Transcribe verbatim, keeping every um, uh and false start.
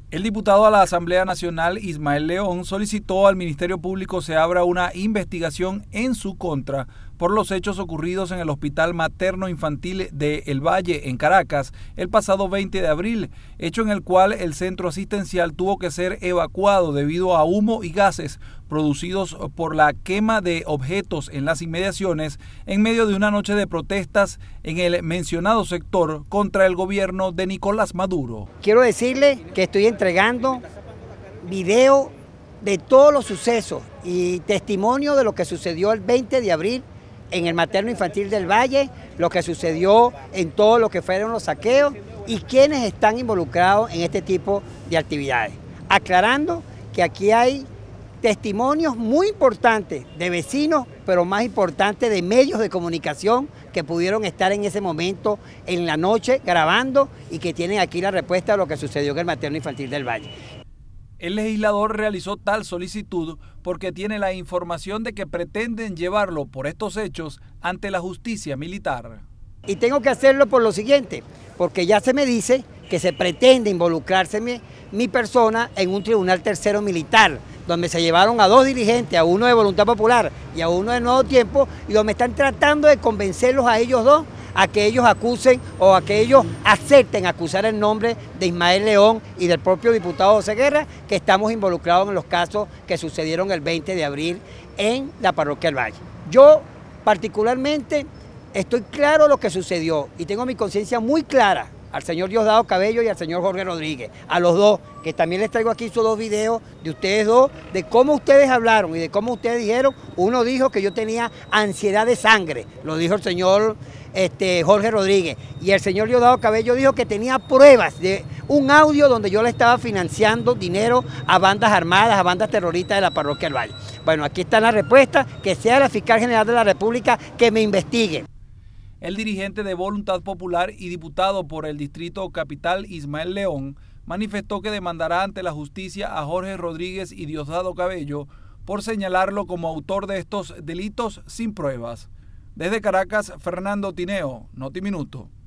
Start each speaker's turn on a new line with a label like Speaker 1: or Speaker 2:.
Speaker 1: El diputado a la Asamblea Nacional, Ismael León, solicitó al Ministerio Público se abra una investigación en su contra por los hechos ocurridos en el Hospital Materno Infantil de El Valle, en Caracas, el pasado veinte de abril, hecho en el cual el centro asistencial tuvo que ser evacuado debido a humo y gases producidos por la quema de objetos en las inmediaciones en medio de una noche de protestas en el mencionado sector contra el gobierno de Nicolás Maduro.
Speaker 2: Quiero decirle que estoy entregando video de todos los sucesos y testimonio de lo que sucedió el veinte de abril en el Materno Infantil del Valle, lo que sucedió en todo lo que fueron los saqueos y quienes están involucrados en este tipo de actividades. Aclarando que aquí hay testimonios muy importantes de vecinos, pero más importantes de medios de comunicación que pudieron estar en ese momento en la noche grabando y que tienen aquí la respuesta a lo que sucedió en el Materno Infantil del Valle.
Speaker 1: El legislador realizó tal solicitud porque tiene la información de que pretenden llevarlo por estos hechos ante la justicia militar.
Speaker 2: Y tengo que hacerlo por lo siguiente, porque ya se me dice que se pretende involucrarse mi, mi persona en un tribunal tercero militar, donde se llevaron a dos dirigentes, a uno de Voluntad Popular y a uno de Nuevo Tiempo, y donde están tratando de convencerlos a ellos dos a que ellos acusen o a que ellos acepten acusar el nombre de Ismael León y del propio diputado José Guerra, que estamos involucrados en los casos que sucedieron el veinte de abril en la parroquia del Valle. Yo particularmente estoy claro de lo que sucedió y tengo mi conciencia muy clara al señor Diosdado Cabello y al señor Jorge Rodríguez, a los dos, que también les traigo aquí esos dos videos de ustedes dos, de cómo ustedes hablaron y de cómo ustedes dijeron. Uno dijo que yo tenía ansiedad de sangre, lo dijo el señor este, Jorge Rodríguez, y el señor Diosdado Cabello dijo que tenía pruebas de un audio donde yo le estaba financiando dinero a bandas armadas, a bandas terroristas de la parroquia del Valle. Bueno, aquí está la respuesta, que sea la fiscal general de la República que me investigue.
Speaker 1: El dirigente de Voluntad Popular y diputado por el Distrito Capital, Ismael León, manifestó que demandará ante la justicia a Jorge Rodríguez y Diosdado Cabello por señalarlo como autor de estos delitos sin pruebas. Desde Caracas, Fernando Tineo, Noti Minuto.